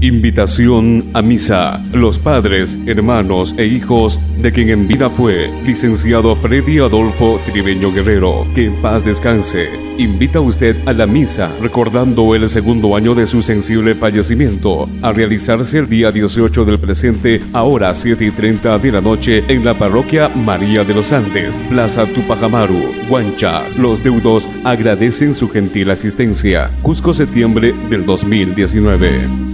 Invitación a misa. Los padres, hermanos e hijos de quien en vida fue licenciado Freddy Adolfo Tribeño Guerrero, que en paz descanse, invita a usted a la misa recordando el segundo año de su sensible fallecimiento, a realizarse el día 18 del presente a horas 7:30 de la noche en la parroquia María de los Andes, Plaza Tupac Amaru, Huancha. Los deudos agradecen su gentil asistencia. Cusco, septiembre del 2019.